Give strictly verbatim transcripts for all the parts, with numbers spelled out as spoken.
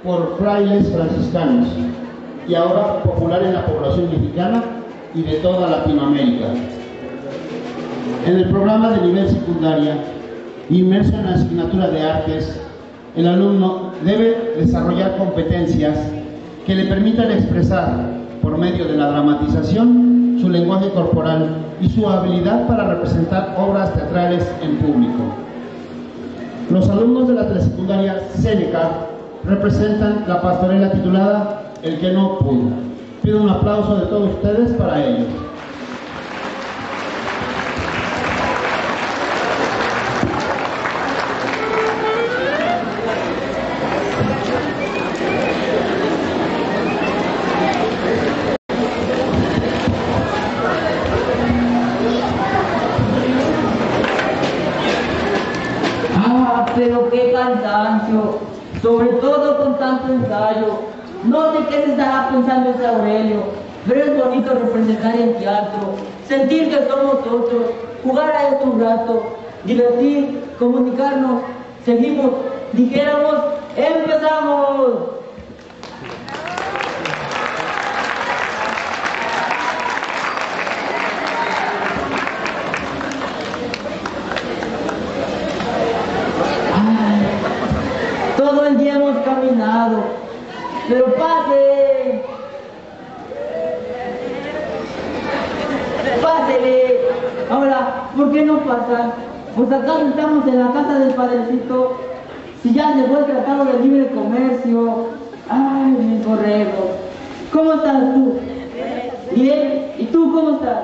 por frailes franciscanos y ahora popular en la población mexicana y de toda Latinoamérica. En el programa de nivel secundaria, inmerso en la asignatura de artes, el alumno debe desarrollar competencias que le permitan expresar, por medio de la dramatización, su lenguaje corporal y su habilidad para representar obras teatrales en público. Los alumnos de la telesecundaria Seneca representan la pastorela titulada El que no pudo. Pido un aplauso de todos ustedes para ellos. Pero qué cansancio, sobre todo con tanto ensayo. No sé qué se estará pensando ese Aurelio, pero es bonito representar en teatro, sentir que somos otros, jugar a esto un rato, divertir, comunicarnos. Seguimos, dijéramos, ¡empezamos! Todo el día hemos caminado, pero pase, pásele. Ahora, ¿por qué no pasan? Pues acá estamos en la casa del padrecito, si ya se fue el tratado de libre comercio. Ay, mis borregos. ¿Cómo estás tú? Bien. ¿Y tú cómo estás?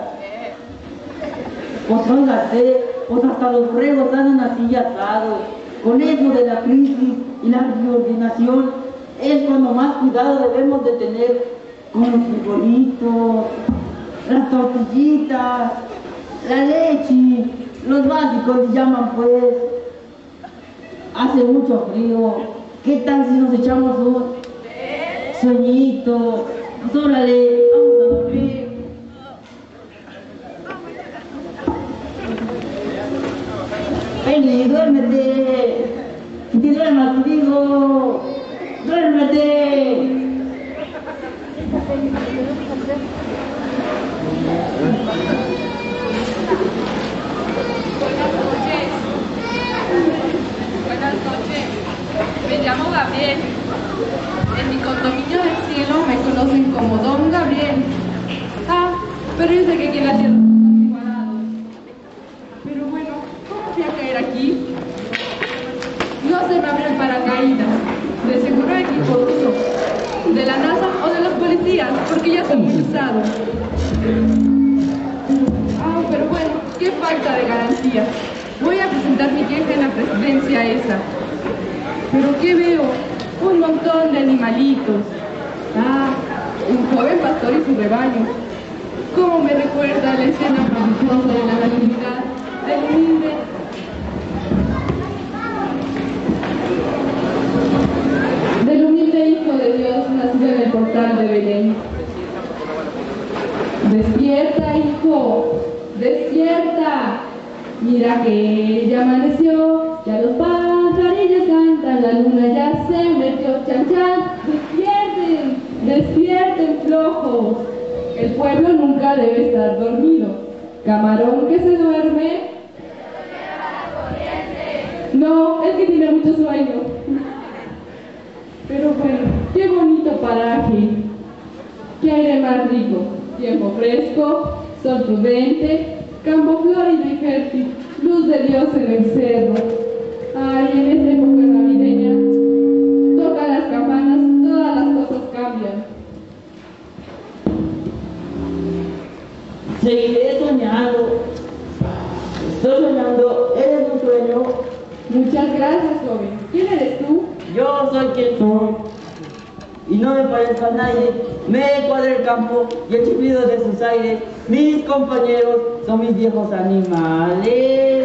Pues óngate, pues hasta los borregos andan así atados. Con eso de la crisis y la reordenación es cuando más cuidado debemos de tener con los frijolitos, las tortillitas, la leche, los básicos se llaman pues. Hace mucho frío, ¿qué tal si nos echamos un sueñito? Pues órale, vamos a dormir. Ven, duérmete. Que te duermas contigo. Duérmete. Buenas noches. Me llamo Gabriel. En mi condominio del cielo me conocen como Don Gabriel. Ah, pero yo sé que aquí en la tierra somos igualados. Pero bueno, ¿cómo fui a caer aquí? No se me abrió el paracaídas. De seguro equipo ruso, de la NASA o de los policías, porque ya son muy usados. Ah, pero bueno, qué falta de garantía. Voy a presentar mi queja en la presidencia esa. Pero ¿qué veo? Un montón de animalitos. Ah, un joven pastor y su rebaño. ¿Cómo me recuerda la escena prodigiosa de la natividad del humilde? del humilde Hijo de Dios nacido en el portal de Belén. Despierta, hijo, despierta. Mira que ya amaneció, ya los pajarillos cantan, la luna ya se metió, chan chan. Despierten, despierten flojos. El pueblo nunca debe estar dormido. Camarón que se duerme. No, es que tiene mucho sueño. Pero bueno, qué bonito paraje. Qué aire más rico. Tiempo fresco, sol prudente, campo florido y fértil, luz de Dios en el cerro. Ay, en esta época navideña, tocan las campanas, todas las cosas cambian. Seguiré soñando. Estoy soñando, eres un sueño. Muchas gracias, joven. ¿Quién eres tú? Yo soy quien soy. Y no me parezco a nadie. Me cuadra el campo y el chiflido de sus aires. Mis compañeros son mis viejos animales.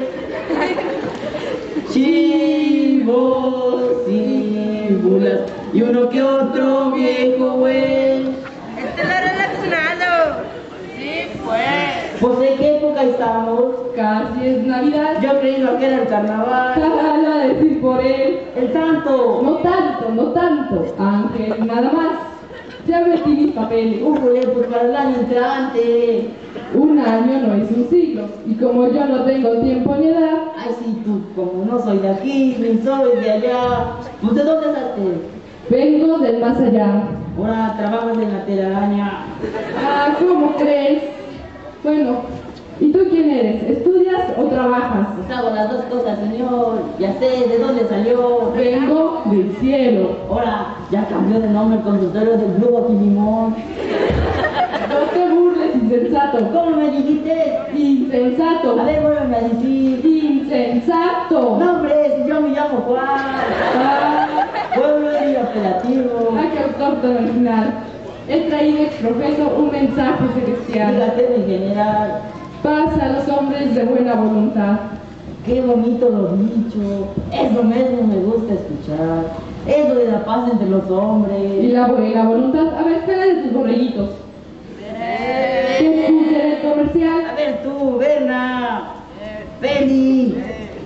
Chivos y bulas. Y uno que otro viejo güey. Este lo relacionado. Sí, pues. Pues en qué época nunca estamos. Casi es Navidad. Yo creí que era el carnaval. Cada lo a decir por él. El santo. No tanto, no tanto. Ángel, nada más. Ya metí mis papeles. Ujule, pues para el año entrante. Un año no es un siglo. Y como yo no tengo tiempo ni edad. Ay, sí, tú, como no soy de aquí, ni soy de allá. ¿Pues de dónde saliste? Vengo del más allá. Ahora trabajas en la telaraña. Ah, ¿cómo crees? Bueno, ¿y tú quién eres? ¿Estudias o trabajas? Pues hago las dos cosas, señor. Ya sé de dónde salió. Vengo del cielo. Ahora ya cambió de nombre el consultorio del Blue Limón. No te burles, insensato. ¿Cómo me dijiste? Insensato. A ver, vuélveme a decir. Insensato. No, hombre, si yo me llamo Juan. Ah, Pueblo y operativo. ah, qué autor tan original. He traído ex profeso un mensaje celestial. Dígate, mi general. Paz a los hombres de buena voluntad. Qué bonito lo dicho. Eso mismo me gusta escuchar. Eso de la paz entre los hombres. Y la buena voluntad. A ver, espera de tus borreguitos. ¿Qué escucha el comercial? A ver tú, Berna. Feli.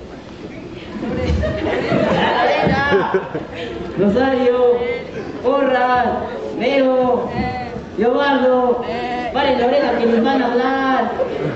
Cadena. Rosario. Porras. Leo. Leobardo. Paren la oreja que les van a hablar.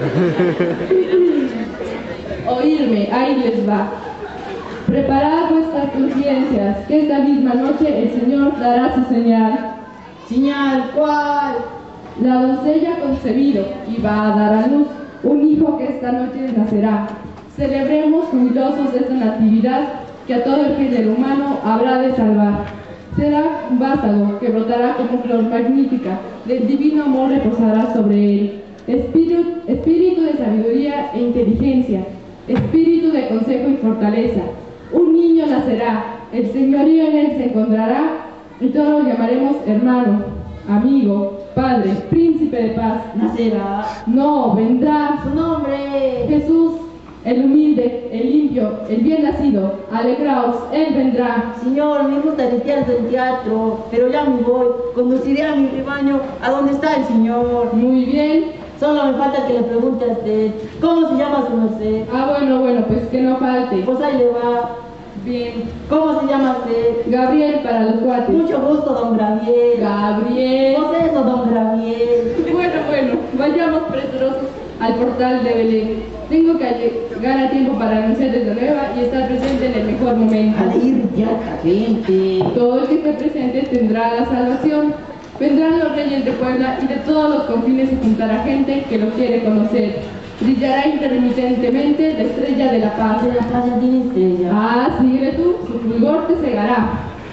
Oírme, ahí les va. Preparad vuestras conciencias, que esta misma noche el Señor dará su señal. Señal, ¿cuál? La doncella concebido y va a dar a luz un hijo que esta noche nacerá. Celebremos jubilosos esta natividad que a todo el género humano habrá de salvar. Será un vástago que brotará como flor magnífica, del divino amor reposará sobre él. Espíritu, espíritu de sabiduría e inteligencia, espíritu de consejo y fortaleza. Un niño nacerá, el señorío en él se encontrará, y todos lo llamaremos hermano, amigo, padre, príncipe de paz. Nacerá. No, vendrá Su nombre. Jesús, el humilde, el limpio, el bien nacido. Alegraos, él vendrá. Señor, me gusta el teatro del teatro, pero ya me voy. Conduciré a mi rebaño a donde está el Señor. Muy bien. Solo me falta que le pregunte a usted, ¿cómo se llama su merced? Ah, bueno, bueno, pues que no falte. Pues ahí le va. Bien. ¿Cómo se llama usted? Gabriel para los cuates. Mucho gusto, don Gabriel. Gabriel. Pues eso, don Gabriel. Bueno, bueno, vayamos presurosos al portal de Belén. Tengo que llegar a tiempo para anunciar desde nueva y estar presente en el mejor momento. A ir ya, gente. Todo el que esté presente tendrá la salvación. Vendrán los reyes de Puebla y de todos los confines se juntará gente que lo quiere conocer. Brillará intermitentemente la estrella de la paz. De la paz ya tiene estrella. Ah, síguele tú, su fulgor te cegará.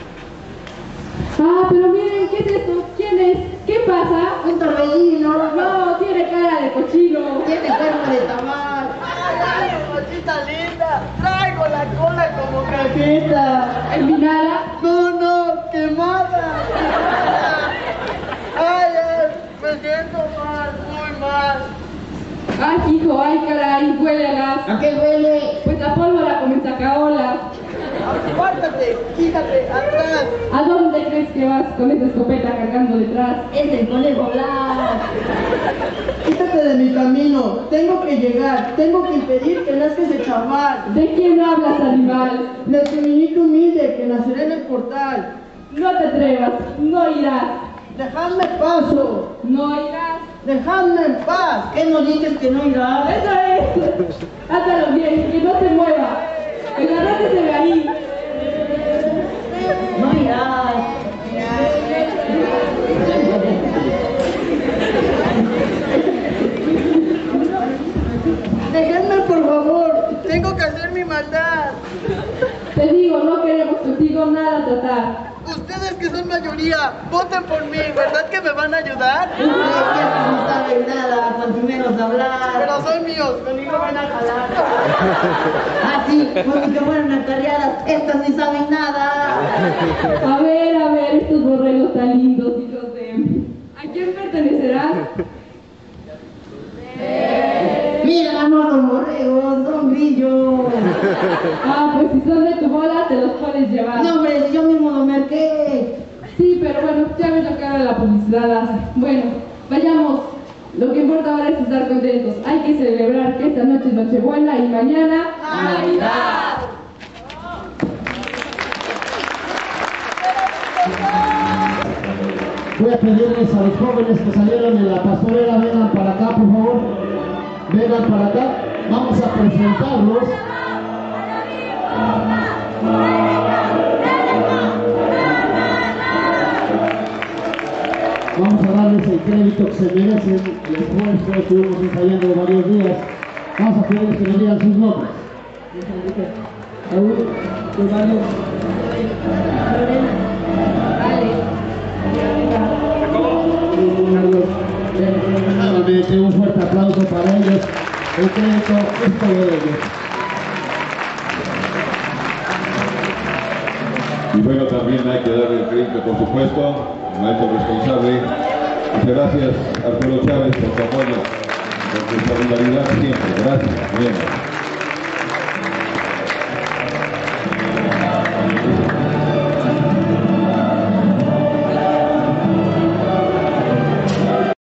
Ah, pero miren, ¿qué es esto? ¿Quién es? ¿Qué pasa? Un torbellino. No, tiene cara de cochino. Tiene cuerpo de tamal. ¡Ay, mochita linda! ¡Traigo la cola como cajeta! ¿Envinada? ¡No, no! ¡Quemada! ¡Ay, ay! Me siento mal, muy mal. Ay, hijo, ay, caray, huele a gas. ¿A qué huele? Pues la pólvora como en Sacaola. ¡Apártate! ¡Quítate! ¡Atrás! ¿A dónde crees que vas con esa escopeta cargando detrás? Es el conejo Blas. ¡Quítate de mi camino! ¡Tengo que llegar! ¡Tengo que impedir que nazca ese chaval! ¿De quién hablas, animal? ¡De tu niñito humilde que nacerá en el portal! No te atrevas, no irás, ¡Dejadme paso! no irás. ¡Dejadme en paz! ¿Qué nos dices que no irá? Eso es. Hátalo bien, que no se mueva. Agárrate de ahí. No irá. ¡Déjenme, por favor! ¡Tengo que hacer mi maldad! Te digo, no queremos contigo nada tratar. Ustedes que son mayoría, voten por mí, ¿verdad que me van a ayudar? No, que no saben nada, cuanto menos hablar. Pero son míos, conmigo van a jalar. Ah, sí, como que fueron acarreadas, estas ni saben nada. A ver, a ver, estos borregos tan lindos, hijos de... ¿A quién pertenecerán? Mira, no son borregos, son grillos. Ah, pues si son de tu bola, te los puedes llevar. No, hombre, si yo mismo lo marqué. Sí, pero bueno, ya ves lo que ahora la publicidad hace. Bueno, vayamos. Lo que importa ahora es estar contentos. Hay que celebrar que esta noche es Nochebuena y mañana ¡Navidad! Voy a pedirles a los jóvenes que salieron en la pastorela, vengan para acá, por favor. Vengan para acá. Vamos a presentarlos. Vamos a darles el crédito que se merecen, el esfuerzo que estuvimos ensayando varios días. Vamos a pedirles que nos digan sus nombres. Raúl, Giovanni, Lorena, Ale, Nuevamente un fuerte aplauso para ellos. El crédito es todo de ellos. Y bueno, también hay que darle el crédito, por supuesto, al maestro responsable. Muchas gracias, Arturo Chávez, por su apoyo, por su solidaridad siempre. Gracias. Bien.